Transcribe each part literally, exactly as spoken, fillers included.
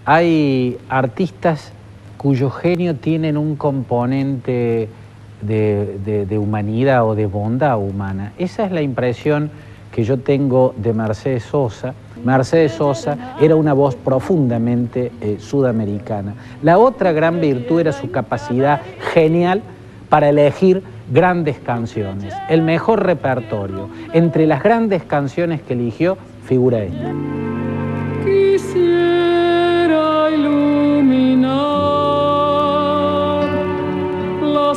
Hay artistas cuyo genio tienen un componente de, de, de humanidad o de bondad humana. Esa es la impresión que yo tengo de Mercedes Sosa. Mercedes Sosa era una voz profundamente eh, sudamericana. La otra gran virtud era su capacidad genial para elegir grandes canciones, el mejor repertorio. Entre las grandes canciones que eligió figura esta. Quisiera iluminar la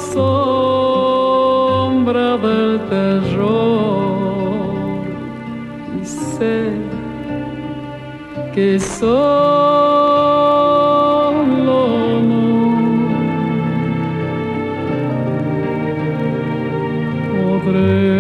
sombra del terror y sé que solo no podré.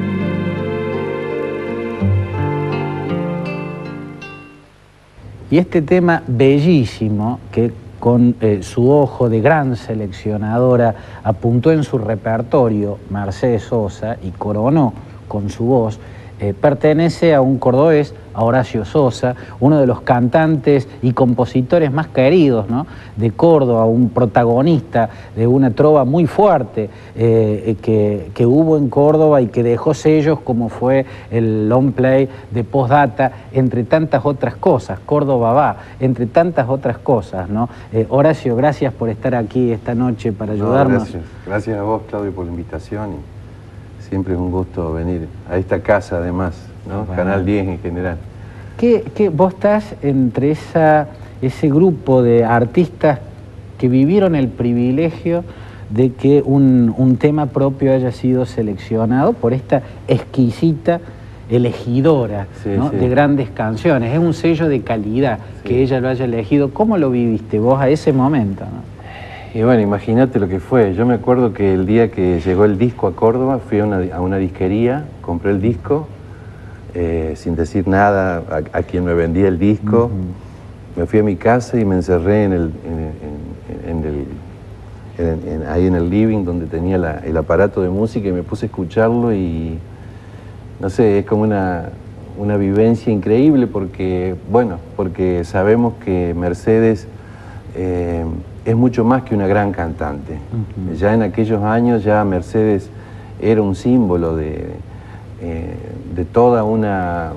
Y este tema bellísimo, que con eh, su ojo de gran seleccionadora apuntó en su repertorio Mercedes Sosa y coronó con su voz, eh, pertenece a un cordobés, a Horacio Sosa, uno de los cantantes y compositores más queridos, ¿no?, de Córdoba, un protagonista de una trova muy fuerte eh, que, que hubo en Córdoba y que dejó sellos como fue el long play de Postdata, entre tantas otras cosas, Córdoba va, entre tantas otras cosas, ¿no? Eh, Horacio, gracias por estar aquí esta noche para ayudarnos. No, gracias. Gracias a vos, Claudio, por la invitación. Y siempre es un gusto venir a esta casa, además, ¿no? Bueno. Canal diez en general. ¿Qué, qué, vos estás entre esa, ese grupo de artistas que vivieron el privilegio de que un, un tema propio haya sido seleccionado por esta exquisita elegidora, sí, ¿no?, sí, de grandes canciones? Es un sello de calidad, sí, que ella lo haya elegido. ¿Cómo lo viviste vos a ese momento, ¿no? Y bueno, imagínate lo que fue. Yo me acuerdo que el día que llegó el disco a Córdoba, fui a una, a una disquería, compré el disco, eh, sin decir nada a, a quien me vendía el disco. Uh-huh. Me fui a mi casa y me encerré en el, en, en, en el, en, en, ahí en el living donde tenía la, el aparato de música, y me puse a escucharlo y, no sé, es como una, una vivencia increíble porque, bueno, porque sabemos que Mercedes eh, es mucho más que una gran cantante. Uh-huh. Ya en aquellos años ya Mercedes era un símbolo de, eh, de toda una,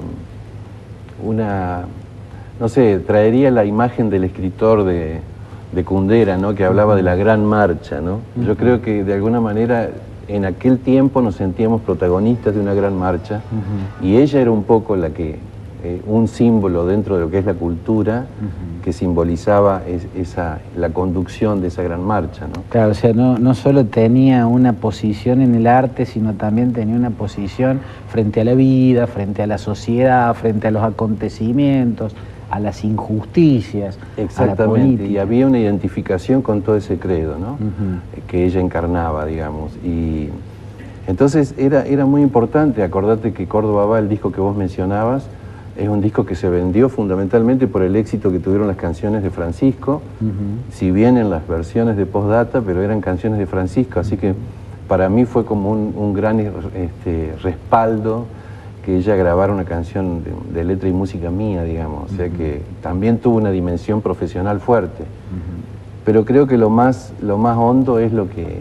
una, no sé, traería la imagen del escritor de, de Kundera, ¿no?, que hablaba, uh-huh, de la gran marcha, ¿no? Uh-huh. Yo creo que de alguna manera en aquel tiempo nos sentíamos protagonistas de una gran marcha, uh-huh, y ella era un poco la que, eh, un símbolo dentro de lo que es la cultura, uh-huh, que simbolizaba es, esa, la conducción de esa gran marcha, ¿no? Claro, o sea, no, no solo tenía una posición en el arte, sino también tenía una posición frente a la vida, frente a la sociedad, frente a los acontecimientos, a las injusticias, a la política. Y había una identificación con todo ese credo, ¿no?, uh-huh, que ella encarnaba, digamos. Y entonces era, era muy importante. Acordate que Córdoba va, el disco que vos mencionabas, es un disco que se vendió fundamentalmente por el éxito que tuvieron las canciones de Francisco, uh-huh, si bien en las versiones de Postdata, pero eran canciones de Francisco, así que para mí fue como un, un gran este, respaldo que ella grabara una canción de, de letra y música mía, digamos, o sea, uh-huh, que también tuvo una dimensión profesional fuerte. Uh-huh. Pero creo que lo más, lo más hondo es lo que,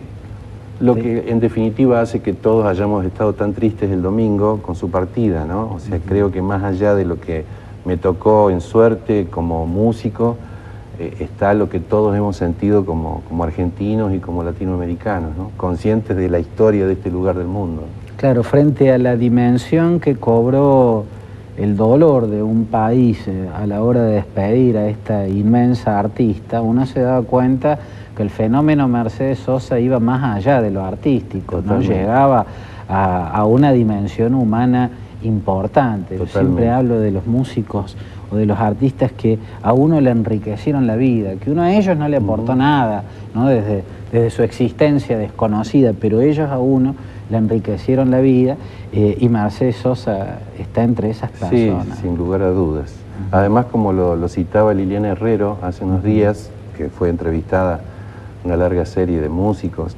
lo sí, que en definitiva hace que todos hayamos estado tan tristes el domingo con su partida, ¿no? O sea, uh-huh, creo que más allá de lo que me tocó en suerte como músico, eh, está lo que todos hemos sentido como, como argentinos y como latinoamericanos, ¿no?, conscientes de la historia de este lugar del mundo. Claro, frente a la dimensión que cobró el dolor de un país eh, a la hora de despedir a esta inmensa artista, uno se daba cuenta que el fenómeno Mercedes Sosa iba más allá de lo artístico, ¿no? Llegaba a, a una dimensión humana importante. Yo siempre hablo de los músicos o de los artistas que a uno le enriquecieron la vida, que uno a ellos no le aportó uh-huh, nada, ¿no?, desde, desde su existencia desconocida, pero ellos a uno le enriquecieron la vida, eh, y Mercedes Sosa está entre esas personas. Sí, sin lugar a dudas. Uh-huh. Además, como lo, lo citaba Liliana Herrero hace unos uh-huh, días, que fue entrevistada una larga serie de músicos,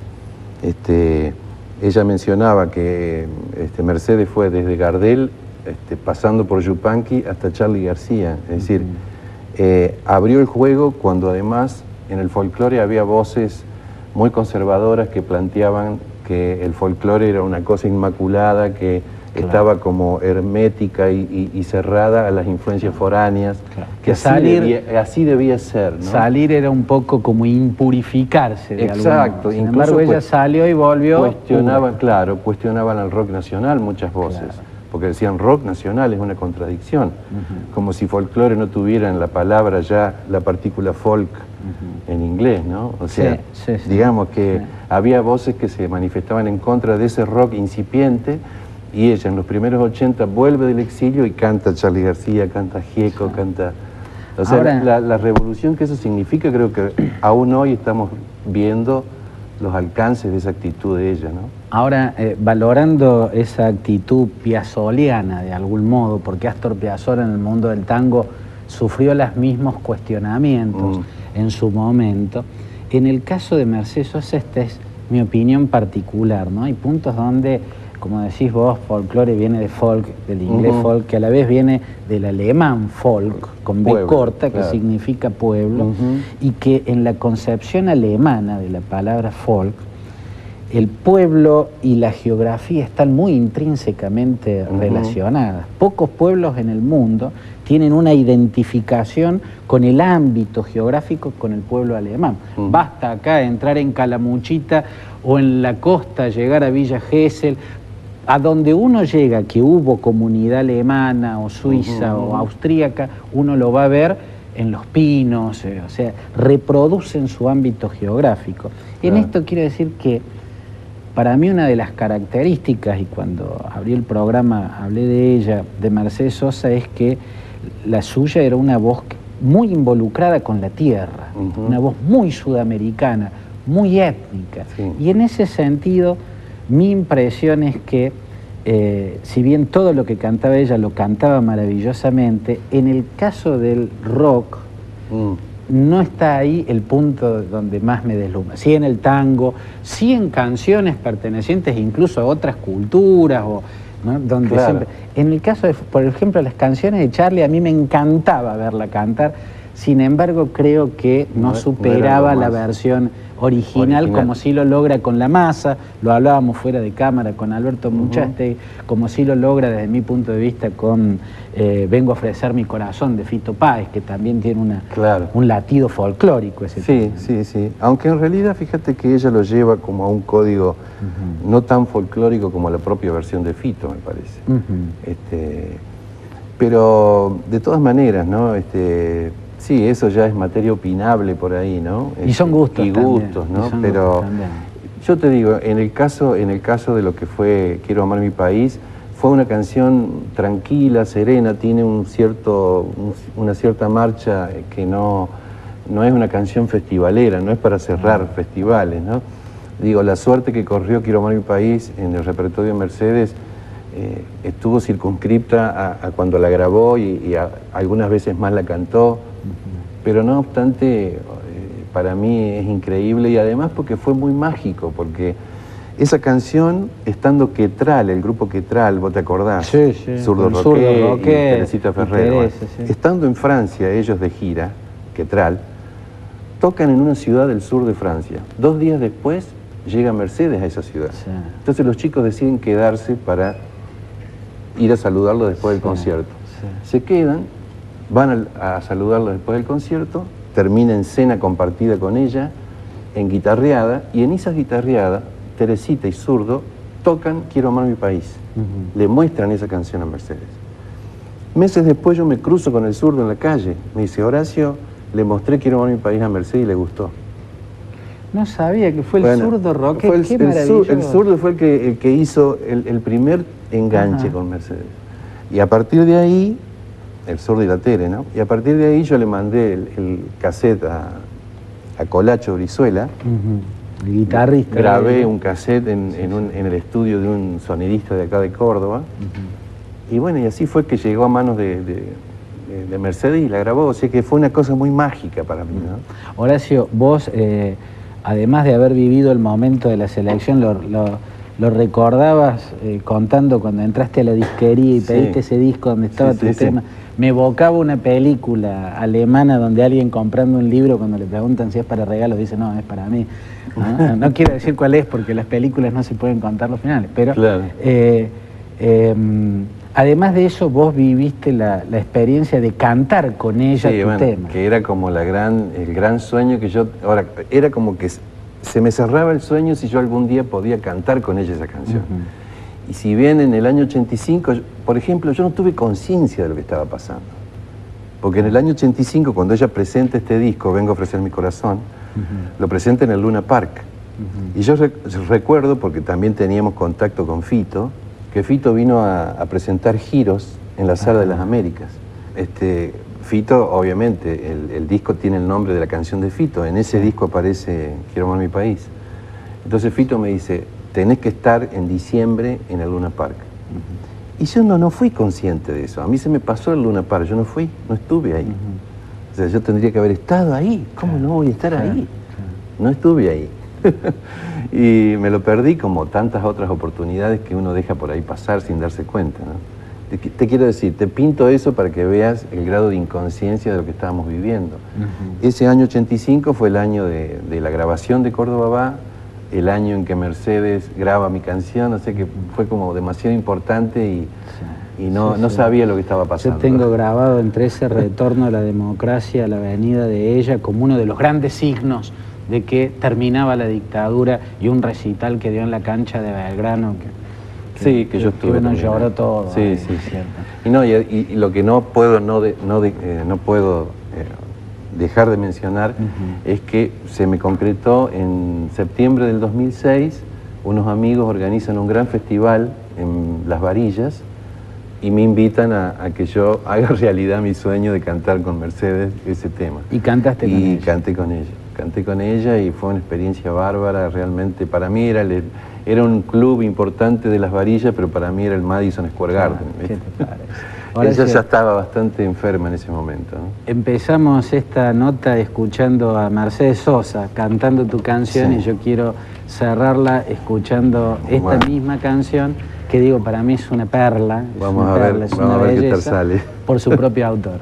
este, ella mencionaba que este, Mercedes fue desde Gardel, este, pasando por Yupanqui hasta Charly García, es decir, uh-huh, eh, abrió el juego cuando además en el folclore había voces muy conservadoras que planteaban que el folclore era una cosa inmaculada, que claro. estaba como hermética y, y, y cerrada a las influencias foráneas, claro. que, que así, salir, debía, así debía ser, ¿no? Salir era un poco como impurificarse de Exacto. Sin embargo, ella salió y volvió. Cuestionaban, claro, cuestionaban al rock nacional muchas voces. Claro. Porque decían rock nacional es una contradicción, uh-huh. como si folclore no tuviera en la palabra ya la partícula folk uh-huh. en inglés, ¿no? O sea, sí, sí, sí. digamos que sí. había voces que se manifestaban en contra de ese rock incipiente y ella en los primeros ochenta vuelve del exilio y canta Charly García, canta Gieco, sí. canta... O sea, Ahora, la, la revolución que eso significa, creo que aún hoy estamos viendo los alcances de esa actitud de ella, ¿no? Ahora, eh, valorando esa actitud piazzoliana de algún modo, porque Astor Piazzolla en el mundo del tango sufrió los mismos cuestionamientos mm. en su momento, en el caso de Mercedes Sosa esta es mi opinión particular, ¿no? Hay puntos donde, como decís vos, folclore viene de folk, del inglés uh-huh. folk, que a la vez viene del alemán folk, con B corta, que claro. significa pueblo, uh-huh. y que en la concepción alemana de la palabra folk, el pueblo y la geografía están muy intrínsecamente uh-huh. relacionadas. Pocos pueblos en el mundo tienen una identificación con el ámbito geográfico con el pueblo alemán. Uh-huh. Basta acá entrar en Calamuchita o en la costa, llegar a Villa Gesell, a donde uno llega, que hubo comunidad alemana o suiza uh-huh. o austríaca, uno lo va a ver en Los Pinos, eh, o sea, reproducen su ámbito geográfico. Claro. En esto quiero decir que para mí una de las características, y cuando abrí el programa hablé de ella, de Mercedes Sosa, es que la suya era una voz muy involucrada con la tierra, uh-huh. una voz muy sudamericana, muy étnica. Sí. Y en ese sentido, mi impresión es que, eh, si bien todo lo que cantaba ella lo cantaba maravillosamente, en el caso del rock, mm. no está ahí el punto donde más me deslumbra. Sí en el tango, sí en canciones pertenecientes incluso a otras culturas, o, ¿no? donde claro. siempre... En el caso de, por ejemplo, las canciones de Charly, a mí me encantaba verla cantar, sin embargo creo que no, no superaba no la versión original, original, como si lo logra con La Masa, lo hablábamos fuera de cámara con Alberto uh-huh. Muchaste, como si lo logra desde mi punto de vista con eh, Vengo a ofrecer mi corazón de Fito Páez, que también tiene una, claro. un latido folclórico ese Sí, tema. sí, sí, aunque en realidad fíjate que ella lo lleva como a un código uh-huh. no tan folclórico como la propia versión de Fito, me parece. Uh-huh. este, pero de todas maneras, ¿no? Este, sí, eso ya es materia opinable por ahí, ¿no? Y son gustos Y gustos, también, ¿no? Pero yo te digo, en el caso, en el caso de lo que fue Quiero amar mi país, fue una canción tranquila, serena, tiene un cierto, un, una cierta marcha que no, no es una canción festivalera, no es para cerrar ah. festivales, ¿no? Digo, la suerte que corrió Quiero amar mi país en el repertorio de Mercedes eh, estuvo circunscripta a, a cuando la grabó y, y a, algunas veces más la cantó. Pero no obstante, eh, para mí es increíble y además porque fue muy mágico, porque esa canción, estando Quetral, el grupo Quetral, ¿vos te acordás? Sí, sí. Zurdo Roqué y Teresita Ferrero. Teresa, sí. Estando en Francia, ellos de gira, Quetral, tocan en una ciudad del sur de Francia. Dos días después llega Mercedes a esa ciudad. Sí. Entonces los chicos deciden quedarse para ir a saludarlo después del sí. concierto. Sí. Se quedan, van a, a saludarlo después del concierto, termina en cena compartida con ella, en guitarreada, y en esas guitarreadas, Teresita y Zurdo tocan Quiero amar mi país. Uh-huh. Le muestran esa canción a Mercedes. Meses después yo me cruzo con el Zurdo en la calle. Me dice, Horacio, le mostré Quiero amar mi país a Mercedes y le gustó. No sabía que fue el bueno, Zurdo Roque, fue el, qué el, maravilloso. El Zurdo fue el que, el que hizo el, el primer enganche Ajá. con Mercedes. Y a partir de ahí, el Zurdo y la Tere, ¿no? Y a partir de ahí yo le mandé el, el cassette a, a Colacho Brizuela. Uh-huh. El guitarrista. Grabé de... un cassette en, en, un, en el estudio de un sonidista de acá de Córdoba. Uh-huh. Y bueno, y así fue que llegó a manos de, de, de, de Mercedes y la grabó. O sea que fue una cosa muy mágica para mí, ¿no? Horacio, vos, eh, además de haber vivido el momento de la selección, lo, lo, lo recordabas eh, contando cuando entraste a la disquería y Sí. pediste ese disco donde estaba Sí, tu sí, sí. tema. Me evocaba una película alemana donde alguien comprando un libro, cuando le preguntan si es para regalos, dice, no, es para mí. No, no quiero decir cuál es porque las películas no se pueden contar los finales, pero Claro. eh, eh, además de eso vos viviste la, la experiencia de cantar con ella Sí, tu bueno, tema. que era como la gran, el gran sueño que yo... Ahora, era como que se me cerraba el sueño si yo algún día podía cantar con ella esa canción. Uh-huh. Y si bien en el año ochenta y cinco, por ejemplo, yo no tuve conciencia de lo que estaba pasando. Porque en el año ochenta y cinco, cuando ella presenta este disco, Vengo a ofrecer mi corazón, uh-huh. lo presenta en el Luna Park. Uh-huh. Y yo rec recuerdo, porque también teníamos contacto con Fito, que Fito vino a, a presentar Giros en la Sala uh-huh. de las Américas. Este, Fito, obviamente, el, el disco tiene el nombre de la canción de Fito. En ese disco aparece Quiero amar mi país. Entonces Fito me dice, tenés que estar en diciembre en el Luna Park. Uh-huh. Y yo no, no fui consciente de eso. A mí se me pasó el Luna Park, yo no fui, no estuve ahí. Uh-huh. O sea, yo tendría que haber estado ahí. ¿Cómo claro, no voy a estar claro, ahí? Claro. No estuve ahí. Y me lo perdí como tantas otras oportunidades que uno deja por ahí pasar sin darse cuenta, ¿no? Te, te quiero decir, te pinto eso para que veas el grado de inconsciencia de lo que estábamos viviendo. Uh-huh. Ese año ochenta y cinco fue el año de, de la grabación de Córdoba Va, el año en que Mercedes graba mi canción, o sea que fue como demasiado importante y, sí, y no, sí, no sí. sabía lo que estaba pasando. Yo tengo grabado entre ese retorno a la democracia, a la venida de ella, como uno de los grandes signos de que terminaba la dictadura y un recital que dio en la cancha de Belgrano. Que, que, sí, que yo estuve. Que uno también, lloró ¿eh? todo. Sí, ahí, sí. ¿cierto? Y, no, y, y, y lo que no puedo, no, de, no, de, eh, no puedo eh, dejar de mencionar uh-huh. es que se me concretó en septiembre del dos mil seis, unos amigos organizan un gran festival en Las Varillas y me invitan a, a que yo haga realidad mi sueño de cantar con Mercedes ese tema. ¿Y cantaste con y ella? Y canté con ella. Canté con ella y fue una experiencia bárbara, realmente para mí era, el, era un club importante de Las Varillas, pero para mí era el Madison Square Garden. Ah, ¿qué te parece? Ella ya estaba bastante enferma en ese momento, ¿no? Empezamos esta nota escuchando a Mercedes Sosa cantando tu canción sí. y yo quiero cerrarla escuchando esta bueno. misma canción que digo, para mí es una perla, es vamos una a perla, ver, es vamos una a ver belleza, qué tal sale. Por su propio autor.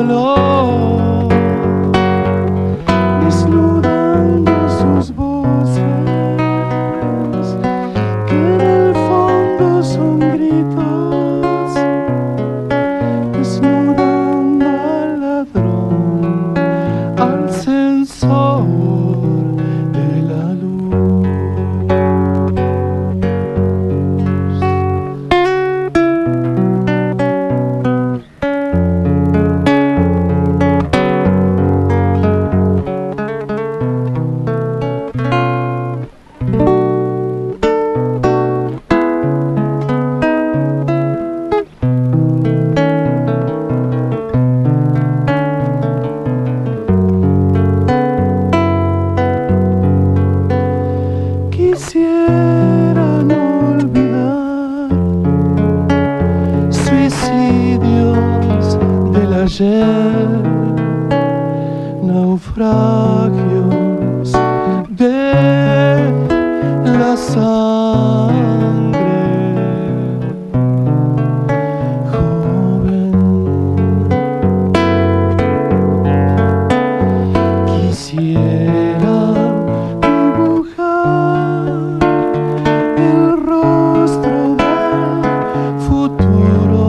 Desnudando sus voces. ayer, naufragios de la sangre. Joven, quisiera dibujar el rostro del futuro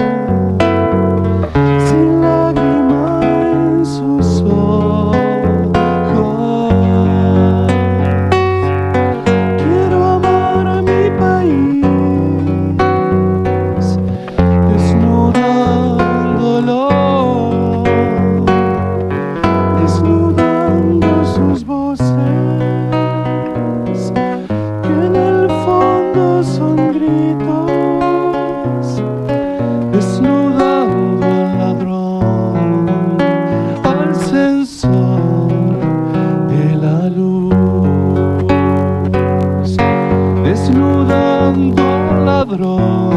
sin lágrima en sus ojos. Quiero amar a mi país, desnudándolo, desnudando sus voces, que en el fondo son gritos, desnudando al ladrón, al censor de la luz, desnudando al ladrón.